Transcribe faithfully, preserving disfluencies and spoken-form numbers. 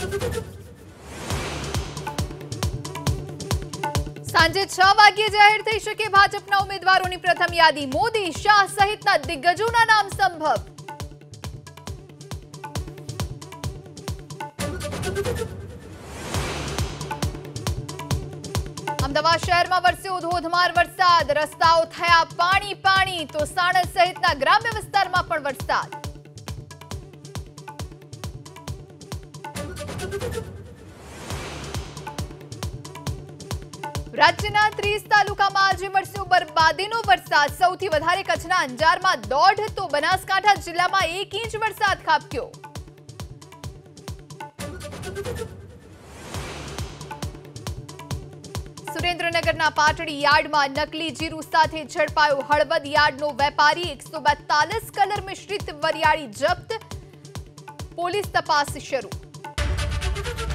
સાંજે છ વાગ્યે જાહેર થઈ શકે ભાજપના ઉમેદવારોની પ્રથમ યાદી। મોદી, શાહ સહિતના દિગ્ગજોના નામ સંભવ। અમદાવાદ શહેરમાં વરસ્યો ધોધમાર વરસાદ। રસ્તાઓ થયા પાણી પાણી તો સાણંદ સહિતના ગ્રામ્ય વિસ્તારમાં પણ વરસાદ। રાજ્યના ત્રીસ તાલુકામાં આજે વરસ્યો બરબાદીનો વરસાદ। સૌથી વધારે કચ્છના અંજારમાં દોઢ તો બનાસકાંઠા જિલ્લામાં એક ઇંચ વરસાદ ખાબક્યો। સુરેન્દ્રનગરના પાટડી યાર્ડમાં નકલી જીરું સાથે ઝડપાયો હળવદ યાર્ડનો વેપારી। એકસો બેતાલીસ કલર મિશ્રિત વરિયાળી જપ્ત। પોલીસ તપાસ શરૂ।